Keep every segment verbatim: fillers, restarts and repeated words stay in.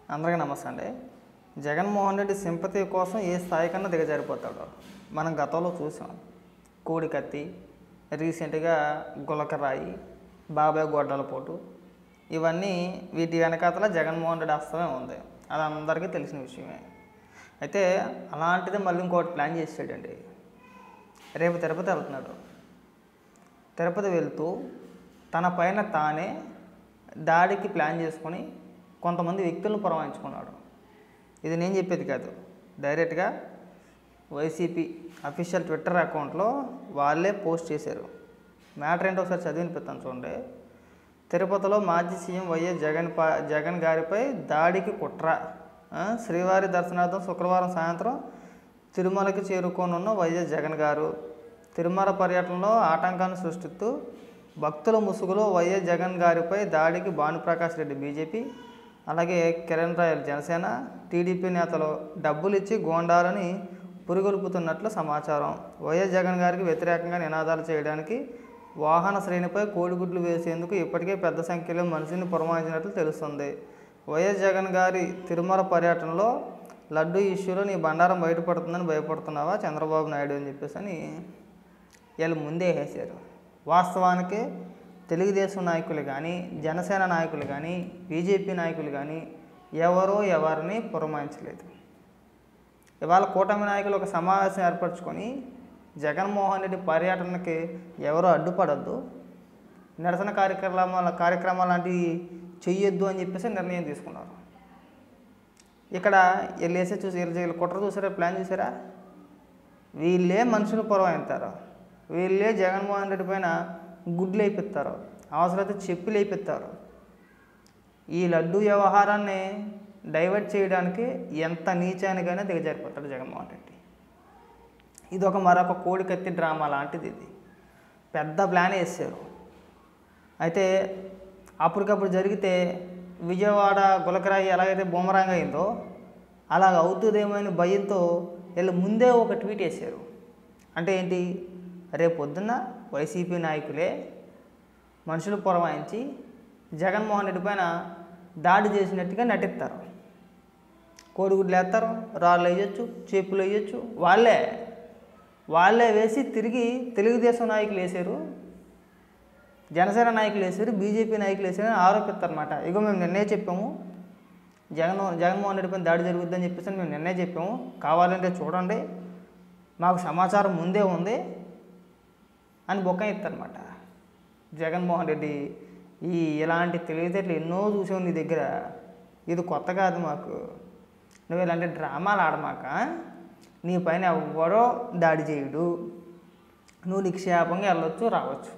అందరికీ నమస్తే అండి. జగన్మోహన్ రెడ్డి సింపతి కోసం ఏ స్థాయి కన్నా దిగజారిపోతాడో మనం గతంలో చూసాం. కోడికత్తి, రీసెంట్గా గులకరాయి, బాబాయ్ గొడ్డల పోటు, ఇవన్నీ వీటి వెనకాతల జగన్మోహన్ రెడ్డి హస్తమే ఉంది. అది అందరికీ తెలిసిన విషయమే. అయితే అలాంటిది మళ్ళీ ఇంకోటి ప్లాన్ చేసాడండి. రేపు తిరుపతి వెళ్తున్నాడు. తిరుపతి వెళ్తూ తన పైన తానే దాడికి ప్లాన్ చేసుకొని కొంతమంది వ్యక్తులను పురమాయించుకున్నాడు. ఇది నేను చెప్పేది కాదు, డైరెక్ట్గా వైసీపీ అఫీషియల్ ట్విట్టర్ అకౌంట్లో వాళ్ళే పోస్ట్ చేశారు. మ్యాటర్ ఏంటో ఒకసారి చదివినిపిస్తాను చూడండి. తిరుపతిలో మాజీ సీఎం వైఎస్ జగన్ పా జగన్ గారిపై దాడికి కుట్ర. శ్రీవారి దర్శనార్థం శుక్రవారం సాయంత్రం తిరుమలకి చేరుకోనున్న వైఎస్ జగన్ గారు తిరుమల పర్యటనలో ఆటంకాన్ని సృష్టిస్తూ భక్తుల ముసుగులో వైఎస్ జగన్ గారిపై దాడికి భానుప్రకాష్ రెడ్డి బీజేపీ, అలాగే కిరణ్ రాయల్ జనసేన, టీడీపీ నేతలు డబ్బులు ఇచ్చి గోండాలని పురిగొల్పుతున్నట్లు సమాచారం. వైఎస్ జగన్ గారికి వ్యతిరేకంగా నినాదాలు చేయడానికి వాహన శ్రేణిపై కోడిగుడ్లు వేసేందుకు ఇప్పటికే పెద్ద సంఖ్యలో మనిషిని పురమాయించినట్లు తెలుస్తుంది. వైఎస్ జగన్ గారి తిరుమల పర్యటనలో లడ్డూ ఇష్యూలో నీ బండారం బయటపడుతుందని భయపడుతున్నావా చంద్రబాబు నాయుడు అని చెప్పేసి అని వీళ్ళు ముందే వేసారు. వాస్తవానికి తెలుగుదేశం నాయకులు కానీ, జనసేన నాయకులు కానీ, బీజేపీ నాయకులు కానీ ఎవరో ఎవరిని పురమాయించలేదు. ఇవాళ కూటమి నాయకులు ఒక సమావేశం ఏర్పరచుకొని జగన్మోహన్ రెడ్డి పర్యటనకి ఎవరో అడ్డుపడద్దు, నిరసన కార్యక్రమాల కార్యక్రమాలు లాంటివి చెయ్యొద్దు అని చెప్పేసి నిర్ణయం తీసుకున్నారు. ఇక్కడ వీళ్ళు వేసే చూసి వీళ్ళు కుట్ర చూసారా, ప్లాన్ చూసారా? వీళ్ళే మనుషులు పురమాయిస్తారు, వీళ్ళే జగన్మోహన్ రెడ్డి పైన గుడ్లు వేయిస్తారు, అవసరమైతే చెప్పులు వేయిస్తారు. ఈ లడ్డు వ్యవహారాన్ని డైవర్ట్ చేయడానికి ఎంత నీచానికైనా దిగజారిపోతాడు జగన్మోహన్ రెడ్డి. ఇది ఒక మరొక కోడికత్తి డ్రామా లాంటిది. ఇది పెద్ద ప్లాన్ వేసారు. అయితే అప్పటికప్పుడు జరిగితే విజయవాడ గులకరాయి ఎలాగైతే బూమరాంగ్ అయిందో అలాగ అవుతుందేమో అని భయంతో వీళ్ళు ముందే ఒక ట్వీట్ వేసారు. అంటే ఏంటి, రేపు పొద్దున్న వైసీపీ నాయకులే మనుషులు పురమాయించి జగన్మోహన్ రెడ్డి పైన దాడి చేసినట్టుగా నటిస్తారు. కోడిగుడ్లు వేస్తారు, రాళ్ళు వేయచ్చు, చెప్పులు వేయచ్చు, వాళ్ళే వాళ్ళే వేసి తిరిగి తెలుగుదేశం నాయకులు వేసారు, జనసేన నాయకులు వేసారు, బీజేపీ నాయకులు వేసారని ఆరోపిస్తారన్నమాట. ఇగో మేము నిన్నే చెప్పాము జగన్ జగన్మోహన్ రెడ్డి పైన దాడి జరుగుతుందని చెప్పేసి మేము నిన్నే చెప్పాము, కావాలంటే చూడండి, మాకు సమాచారం ముందే ఉంది అని బొక్క ఇస్తారన్నమాట. జగన్మోహన్ రెడ్డి ఈ ఇలాంటి తెలివితేటలు ఎన్నో చూసావు నీ దగ్గర, ఇది కొత్త కాదు మాకు, నువ్వు ఇలాంటి డ్రామాలు ఆడమాక, నీ పైన ఎవరో దాడి చేయుడు, నువ్వు నిక్షేపంగా వెళ్ళొచ్చు రావచ్చు,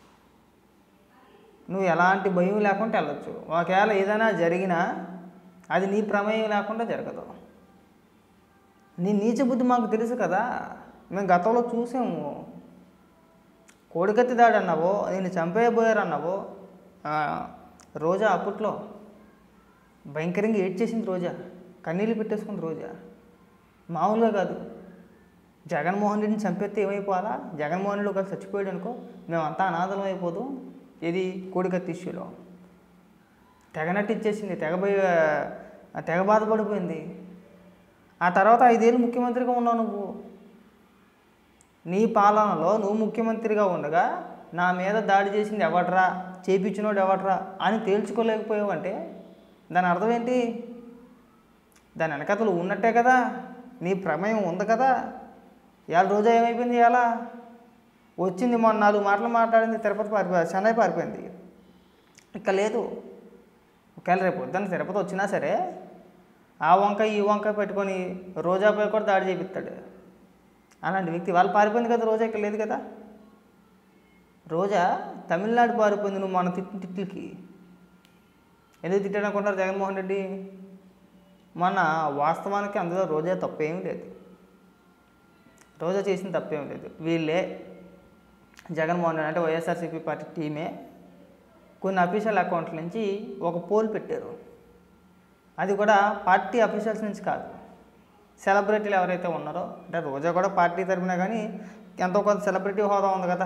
నువ్వు ఎలాంటి భయం లేకుండా వెళ్ళొచ్చు, ఒకవేళ ఏదైనా జరిగినా అది నీ ప్రమేయం లేకుండా జరగదు. నీ నీచ బుద్ధి మాకు తెలుసు కదా, మేము గతంలో చూసాము. కోడికత్తి దాడి అన్నావో, నేను చంపేయబోయారు అన్నావో, రోజా అప్పట్లో భయంకరంగా ఏడ్చేసింది, రోజా కన్నీళ్ళు పెట్టేసుకుంది, రోజా మామూలుగా కాదు. జగన్మోహన్ రెడ్డిని చంపేస్తే ఏమైపోవాలా, జగన్మోహన్ రెడ్డి ఒకవేళ చచ్చిపోయాడు అనుకో మేమంతా అనాథలం అయిపోదు. ఇది కోడికత్తి ఇష్యూలో తెగనట్టు ఇచ్చేసింది, తెగబోయి తెగ బాధపడిపోయింది. ఆ తర్వాత ఐదేళ్ళు ముఖ్యమంత్రిగా ఉన్నావు నువ్వు. నీ పాలనలో నువ్వు ముఖ్యమంత్రిగా ఉండగా నా మీద దాడి చేసింది ఎవడ్రా, చేపించినోడు ఎవడ్రా అని తేల్చుకోలేకపోయావంటే దాని అర్థం ఏంటి? దాని వెనకతలు ఉన్నట్టే కదా, నీ ప్రమేయం ఉంది కదా. ఇవాళ రోజా ఏమైపోయింది, ఇవాళ వచ్చింది మొన్న నాలుగు మాటలు మాట్లాడింది, తిరుపతి పారిపోయి చెన్నై పారిపోయింది, ఇక లేదు. ఒకవేళ రేపు వద్దని తిరుపతి వచ్చినా సరే ఆ వంకాయ ఈ వంకాయ పెట్టుకొని రోజాపై కూడా దాడి చేపిస్తాడు. అలాంటి వ్యక్తి వాళ్ళు పారిపోయింది కదా, రోజా ఇక్కడ లేదు కదా. రోజా తమిళనాడు పారిపోయింది నువ్వు మన తిట్టిన తిట్లకి. ఎందుకు తిట్టాడు అనుకుంటారు జగన్మోహన్ రెడ్డి? మన వాస్తవానికి అందులో రోజా తప్పేమీ లేదు, రోజా చేసిన తప్పేమీ లేదు. వీళ్ళే జగన్మోహన్ రెడ్డి అంటే వైఎస్ఆర్సీపీ పార్టీ టీమే కొన్ని అఫీషియల్ అకౌంట్ల నుంచి ఒక పోల్ పెట్టారు. అది కూడా పార్టీ అఫీషియల్స్ నుంచి కాదు, సెలబ్రిటీలు ఎవరైతే ఉన్నారో, అంటే రోజా కూడా పార్టీ తరపున కానీ ఎంతో కొంత సెలబ్రిటీ హోదా ఉంది కదా,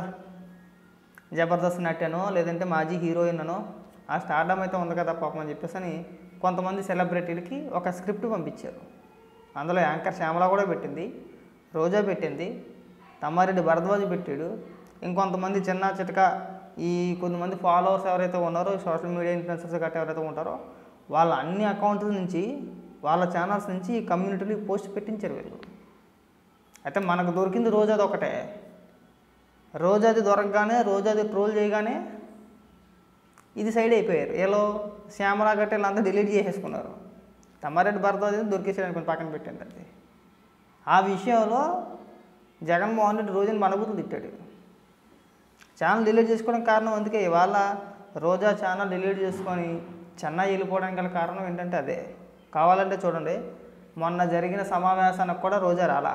జబర్దస్త్ నటనో లేదంటే మాజీ హీరోయిన్ అనో ఆ స్టార్డమ్ అయితే ఉంది కదా పాపం అని చెప్పేసి అని కొంతమంది సెలబ్రిటీలకి ఒక స్క్రిప్ట్ పంపించారు. అందులో యాంకర్ శ్యామల కూడా పెట్టింది, రోజా పెట్టింది, తమ్మారెడ్డి భరద్వాజ్ పెట్టాడు. ఇంకొంతమంది చిన్న చితక ఈ కొంతమంది ఫాలోవర్స్ ఎవరైతే ఉన్నారో, సోషల్ మీడియా ఇన్ఫ్లుయెన్సర్స్ గట్రా ఎవరైతే ఉంటారో వాళ్ళ అన్ని అకౌంట్ల నుంచి, వాళ్ళ ఛానల్స్ నుంచి ఈ కమ్యూనిటీలో పోస్ట్ పెట్టించారు వీళ్ళు. అయితే మనకు దొరికింది రోజాది ఒకటే. రోజాది దొరకగానే, రోజాది ట్రోల్ చేయగానే ఇది సైడ్ అయిపోయారు. ఏలో శ్యామలా గట్ట వీళ్ళంతా డిలీట్ చేసేసుకున్నారు. తమ్మారెడ్డి భరద్వాజ్ దొరికేసాడు అనుకుని పక్కన పెట్టింది. అది ఆ విషయంలో జగన్మోహన్ రెడ్డి రోజుని మనబూతులు తిట్టాడు. ఛానల్ డిలీట్ చేసుకోవడం కారణం అందుకే. ఇవాళ రోజా ఛానల్ డిలీట్ చేసుకొని చెన్నై వెళ్ళిపోవడానికి గల కారణం ఏంటంటే అదే. కావాలంటే చూడండి, మొన్న జరిగిన సమావేశానికి కూడా రోజా రాలా.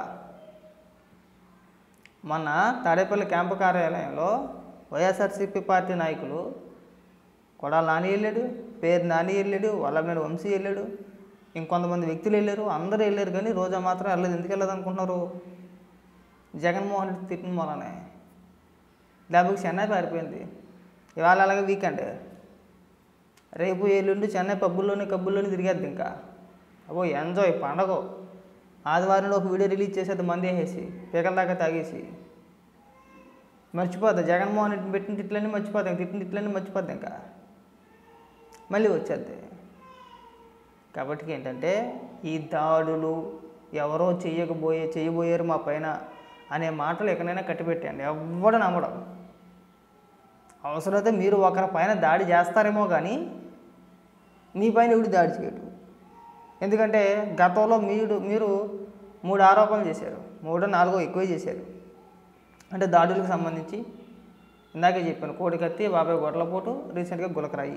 మొన్న తాడేపల్లి క్యాంపు కార్యాలయంలో వైఎస్ఆర్సీపీ పార్టీ నాయకులు కొడాలి నాని వెళ్ళాడు, పేరు నాని వెళ్ళాడు, వల్లభనేని వంశీ వెళ్ళాడు, ఇంకొంతమంది వ్యక్తులు వెళ్ళారు, అందరూ వెళ్ళారు. కానీ రోజా మాత్రం వెళ్ళలేదు. ఎందుకు వెళ్ళదు అనుకుంటున్నారు? జగన్మోహన్ రెడ్డి తిట్టిన మూలనే. లేకపోతే చెన్నై పారిపోయింది. ఇవాళ అలాగే వీకెండ్, రేపు ఎల్లుండి చెన్నై పబ్బుల్లోనే కబ్బుల్లోనే తిరిగేద్ది. ఇంకా అబ్బో ఎంజాయ్ పండగ. ఆదివారంలో ఒక వీడియో రిలీజ్ చేసేది, మంది వేసేసి పీకల దాకా తాగేసి మర్చిపోద్ది. జగన్మోహన్ రెడ్డిని పెట్టిన తిట్లన్నీ మర్చిపోతాయి, తిట్టిన తిట్లన్నీ మర్చిపోద్ది. ఇంకా మళ్ళీ వచ్చేద్ది. కాబట్టి ఏంటంటే ఈ దాడులు ఎవరో చెయ్యకపోయే చేయబోయారు మా పైన అనే మాటలు ఎక్కడైనా కట్టిపెట్టండి. ఎవడు నమ్మడం. అవసరమైతే మీరు ఒకరి పైన దాడి చేస్తారేమో కానీ మీ పైన ఎవడు దాడి చేయడు. ఎందుకంటే గతంలో మీరు మీరు మూడు ఆరోపణలు చేశారు, మూడో నాలుగో ఎక్కువ చేశారు. అంటే దాడులకు సంబంధించి ఇందాకే చెప్పాను, కోడికత్తి, బాబాయ్ గొడ్లపోటు, రీసెంట్గా గులకరాయి.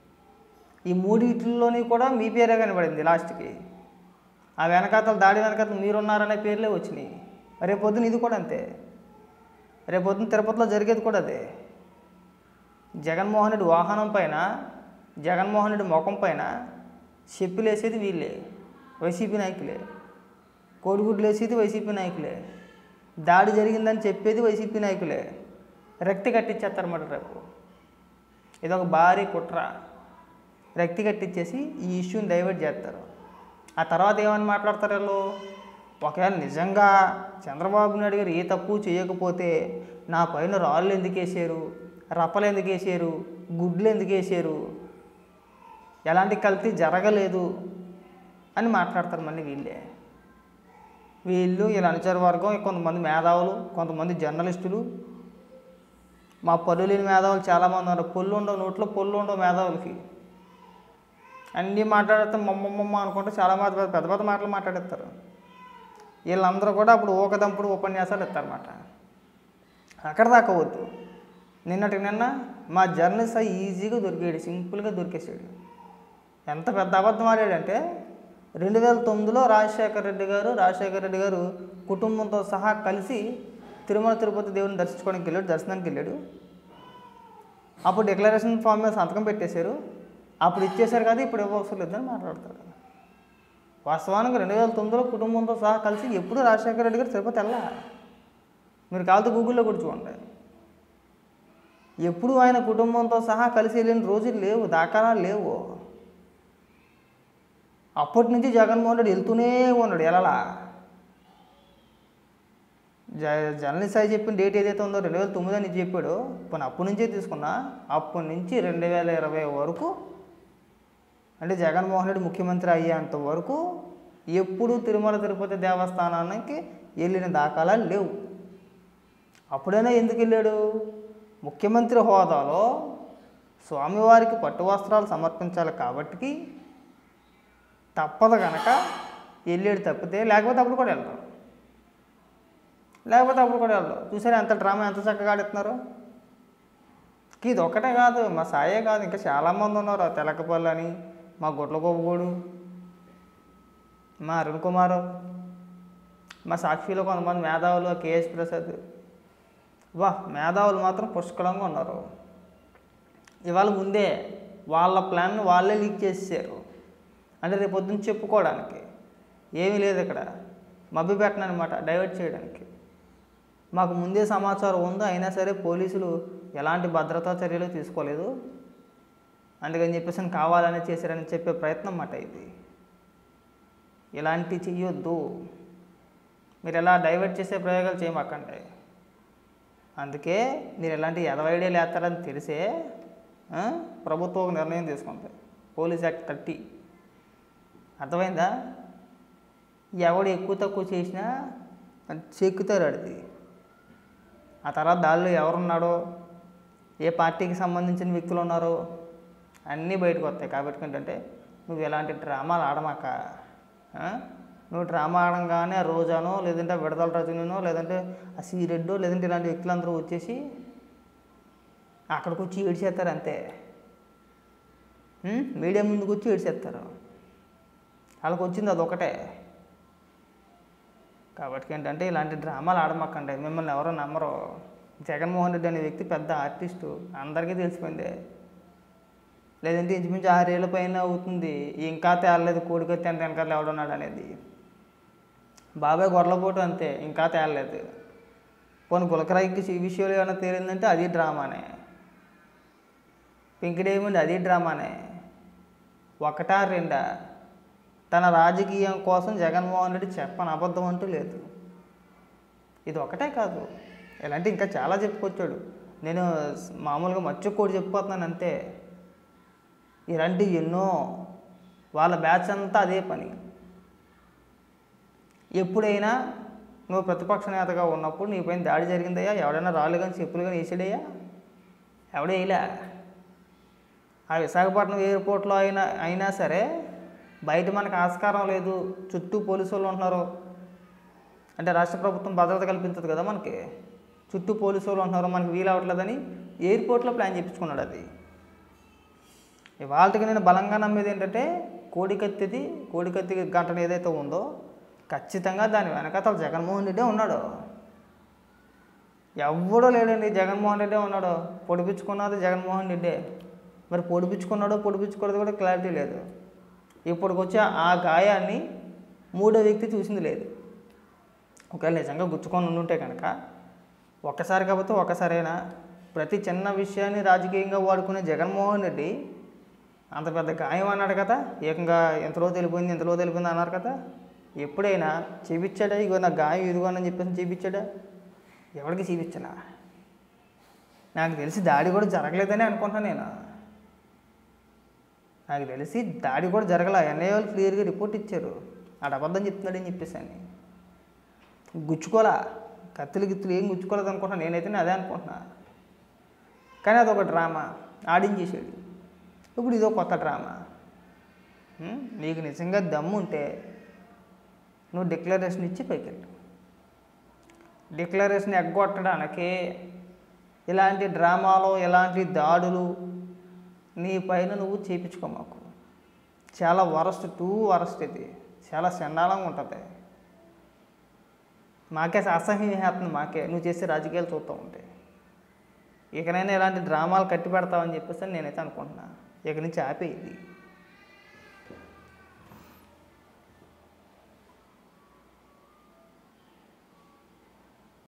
ఈ మూడిట్లోని కూడా మీ పేరే కనబడింది లాస్ట్కి. ఆ వెనకాతలు దాడి వెనకాతలు మీరున్నారనే పేర్లే వచ్చినాయి. రేపొద్దున ఇది కూడా అంతే. రేపొద్దున తిరుపతిలో జరిగేది కూడా అదే. జగన్మోహన్ రెడ్డి వాహనం పైన, జగన్మోహన్ రెడ్డి ముఖం పైన చెప్పులు వేసేది వీళ్ళే, వైసీపీ నాయకులే. కోడిగుడ్లు వేసేది వైసీపీ నాయకులే. దాడి జరిగిందని చెప్పేది వైసీపీ నాయకులే. రక్తి కట్టించేస్తారన్నమాట రేపు. ఇదొక భారీ కుట్ర. రక్తి కట్టించేసి ఈ ఇష్యూని డైవర్ట్ చేస్తారు. ఆ తర్వాత ఏమని మాట్లాడతారు వీళ్ళు? ఒకవేళ నిజంగా చంద్రబాబు నాయుడు గారు ఏ తప్పు చేయకపోతే నా పైన రాళ్ళు ఎందుకు వేసారు, రప్పలు ఎందుకు వేసారు, గుడ్లు ఎందుకు వేసారు, ఎలాంటి కల్తీ జరగలేదు అని మాట్లాడతారు మళ్ళీ వీళ్ళే. వీళ్ళు వీళ్ళ అనుచర వర్గం, కొంతమంది మేధావులు, కొంతమంది జర్నలిస్టులు, మా పళ్ళు లేని మేధావులు చాలామంది ఉన్నారు. పొల్లు ఉండవు, నోట్లో పొల్లు ఉండవు మేధావులకి. అన్నీ మాట్లాడితే మమ్మమ్మ అనుకుంటే చాలా మంది పెద్ద పెద్ద మాటలు మాట్లాడేస్తారు. వీళ్ళందరూ కూడా అప్పుడు ఊకదంపుడు ఉపన్యాసాలు ఇస్తారన్నమాట. అక్కడ దాకా వద్దు. నిన్నటికి నిన్న మా జర్నలిస్ట్ ఈజీగా దొరికాడు, సింపుల్గా దొరికేసాడు. ఎంత పెద్ద అబద్ధం ఆడాడంటే, రెండు వేల తొమ్మిదిలో రాజశేఖర రెడ్డి గారు రాజశేఖర రెడ్డి గారు కుటుంబంతో సహా కలిసి తిరుమల తిరుపతి దేవుని దర్శించుకోవడానికి వెళ్ళాడు, దర్శనానికి వెళ్ళాడు. అప్పుడు డిక్లరేషన్ ఫామ్ మీద సంతకం పెట్టేశారు. అప్పుడు ఇచ్చేశారు కదా, ఇప్పుడు ఇవ్వవసరం లేదని మాట్లాడతాడు. వాస్తవానికి రెండు వేల తొమ్మిదిలో కుటుంబంతో సహా కలిసి ఎప్పుడు రాజశేఖర రెడ్డి గారు తిరుపతి వెళ్ళా. మీరు కావాలంటే గూగుల్లో కూడా చూడండి. ఎప్పుడు ఆయన కుటుంబంతో సహా కలిసి వెళ్ళిన రోజులు లేవు, దాఖలాలు లేవు. అప్పటి నుంచి జగన్మోహన్ రెడ్డి వెళ్తూనే ఉన్నాడు. ఎలా జ జర్నలిస్ట్ సాయి చెప్పిన డేట్ ఏదైతే ఉందో రెండు వేల తొమ్మిది అని చెప్పాడు. పోనీ అప్పటి నుంచే తీసుకున్నా, అప్పటి నుంచి రెండు వేల ఇరవై వరకు, అంటే జగన్మోహన్ రెడ్డి ముఖ్యమంత్రి అయ్యేంత వరకు ఎప్పుడు తిరుమల తిరుపతి దేవస్థానానికి వెళ్ళిన దాఖలాలు లేవు. అప్పుడైనా ఎందుకు వెళ్ళాడు? ముఖ్యమంత్రి హోదాలో స్వామివారికి పట్టు వస్త్రాలు సమర్పించాలి కాబట్టి తప్పదు కనుక వెళ్ళాడు తప్పితే, లేకపోతే అప్పుడు కూడా వెళ్తాం, లేకపోతే అప్పుడు కూడా వెళ్దాం. చూసారా ఎంత డ్రామా, ఎంత చక్కగా ఆడుతున్నారు. ఇది ఒక్కటే కాదు, మా సాయే కాదు, ఇంకా చాలామంది ఉన్నారు. ఆ తెలకపల్లి అని, మా గుడ్లగొబ్బగూడు, మా అరుణ్ కుమార్, మా సాక్షిలో కొంతమంది మేధావులు, కేఎస్ ప్రసాద్, వా మేధావులు మాత్రం పుష్కలంగా ఉన్నారు. ఇవాళ ముందే వాళ్ళ ప్లాన్ వాళ్ళే లీక్ చేసేసారు. అంటే రేపు పొద్దున్న చెప్పుకోవడానికి ఏమీ లేదు ఇక్కడ, మభ్య పెట్టనమాట, డైవర్ట్ చేయడానికి. మాకు ముందే సమాచారం ఉందో, అయినా సరే పోలీసులు ఎలాంటి భద్రతా చర్యలు తీసుకోలేదు. అందుకని చెప్పేసి కావాలని చేశారని చెప్పే ప్రయత్నం అన్నమాట ఇది. ఇలాంటివి చెయ్యొద్దు. మీరు ఎలా డైవర్ట్ చేసే ప్రయోగాలు చేయమాకండి. అందుకే మీరు ఎలాంటి ఎదవ ఐడియాలు వేస్తారని తెలిసే ప్రభుత్వం ఒక నిర్ణయం తీసుకుంది, పోలీస్ యాక్ట్ థర్టీ. అర్థమైందా? ఎవడు ఎక్కువ తక్కువ చేసినా చెక్కుతారు అడిది. ఆ తర్వాత దానిలో ఎవరున్నాడో, ఏ పార్టీకి సంబంధించిన వ్యక్తులు ఉన్నారో అన్నీ బయటకు వస్తాయి. కాబట్టి ఏంటంటే నువ్వు ఎలాంటి డ్రామాలు ఆడమాక. నువ్వు డ్రామా ఆడంగానే ఆ రోజానో, లేదంటే విడదల రజనీనో, లేదంటే ఆ సీరెడ్డో, లేదంటే ఇలాంటి వ్యక్తులందరూ వచ్చేసి అక్కడికి వచ్చి ఏడ్చేస్తారు అంతే. మీడియా ముందుకు వచ్చి ఏడ్చేస్తారు. వాళ్ళకి వచ్చింది అదొకటే. కాబట్టి ఏంటంటే ఇలాంటి డ్రామాలు ఆడమాకండి. మిమ్మల్ని ఎవరో నమ్మరు. జగన్మోహన్ రెడ్డి అనే వ్యక్తి పెద్ద ఆర్టిస్టు, అందరికీ తెలిసిపోయిందే. లేదంటే ఇంచుమించు ఆరేళ్ళ పైన అవుతుంది ఇంకా తేలలేదు కోడికొత్తి ఎంత వెనకాల ఎవడున్నాడు అనేది. బాబాయ్ గొడవపోటు అంతే, ఇంకా తేలలేదు. కొన్ని గులకరాయికి ఈ విషయంలో ఏమైనా తేలిందంటే అది డ్రామానే. పింక్ డైమండ్ అది డ్రామానే. ఒకటా రెండా? తన రాజకీయం కోసం జగన్మోహన్ రెడ్డి చెప్పని అబద్ధం అంటూ లేదు. ఇది ఒకటే కాదు, ఇలాంటి ఇంకా చాలా చెప్పుకొచ్చాడు. నేను మామూలుగా మర్చిపోయి చెప్పుకోతున్నాను అంతే. ఇలాంటి ఎన్నో, వాళ్ళ బ్యాచ్ అంతా అదే పని. ఎప్పుడైనా నువ్వు ప్రతిపక్ష నేతగా ఉన్నప్పుడు నీ పైన దాడి జరిగిందయ్యా, ఎవడైనా రాళ్ళు కానీ చెప్పులు కానీ వేసాడయ్యా? ఎవడే వేయలే. ఆ విశాఖపట్నం ఎయిర్పోర్ట్లో అయినా అయినా సరే బయట మనకు ఆస్కారం లేదు, చుట్టూ పోలీసు వాళ్ళు ఉంటున్నారు. అంటే రాష్ట్ర ప్రభుత్వం భద్రత కల్పించదు కదా మనకి, చుట్టూ పోలీసు వాళ్ళు ఉంటున్నారు, మనకి వీలు అవ్వట్లేదని ఎయిర్పోర్ట్లో ప్లాన్ చేయించుకున్నాడు. అది ఇవాళకి నేను బలంగా నమ్మేది ఏంటంటే కోడికత్తిది కోడికత్తి గంటన ఏదైతే ఉందో ఖచ్చితంగా దాని వెనకాతల జగన్మోహన్ రెడ్డే ఉన్నాడు. ఎవడో లేడండి, జగన్మోహన్ రెడ్డే ఉన్నాడు. పొడిపించుకున్నది జగన్మోహన్ రెడ్డే. మరి పొడిపించుకున్నాడో పొడిపించుకోవడం కూడా క్లారిటీ లేదు. ఇప్పటికొచ్చే ఆ గాయాన్ని మూడో వ్యక్తి చూసింది లేదు. ఒకవేళ నిజంగా గుచ్చుకొని ఉంటే కనుక ఒక్కసారి కాకపోతే ఒక్కసారైనా ప్రతి చిన్న విషయాన్ని రాజకీయంగా వాడుకునే జగన్మోహన్ రెడ్డి అంత పెద్ద గాయం అన్నాడు కదా, ఏకంగా ఎంతలో తెలిపోయింది ఎంతలో తెలిపోయింది అన్నారు కదా. ఎప్పుడైనా చూపించాడా? ఇగో నా గాయం ఇదిగోనని చెప్పేసి చూపించాడా? ఎవరికి చూపించలా. నాకు తెలిసి దాడి కూడా జరగలేదని అనుకుంటున్నాను నేను. నాకు తెలిసి దాడి కూడా జరగల. ఎన్ఐఏ వాళ్ళు క్లియర్గా రిపోర్ట్ ఇచ్చారు, ఆడ అబద్ధం చెప్తున్నాడని చెప్పేసి అని. గుచ్చుకోలా, కత్తులు గిత్తులు ఏం గుచ్చుకోలేదు అనుకుంటున్నాను నేనైతే, అదే అనుకుంటున్నా. కానీ అదొక డ్రామా ఆడించేసాడు. ఇప్పుడు ఇదో కొత్త డ్రామా. నీకు నిజంగా దమ్ము ఉంటే నువ్వు డిక్లరేషన్ ఇచ్చి పైకి వెళ్ళు. డిక్లరేషన్ ఎగ్గొట్టడానికి ఇలాంటి డ్రామాలు, ఇలాంటి దాడులు నీ పైన నువ్వు చేయించుకోమాకు. చాలా వరస్ట్, టూ వరస్ట్. ఇది చాలా చండాలంగా ఉంటుంది. మాకే అసహ్యం వేస్తుంది. మాకే నువ్వు చేసే రాజకీయాలు చూస్తూ ఉంటే ఇకనైనా ఇలాంటి డ్రామాలు కట్టి పెడతావని చెప్పేసి నేనైతే అనుకుంటున్నా. ఇక నుంచి ఆపేది.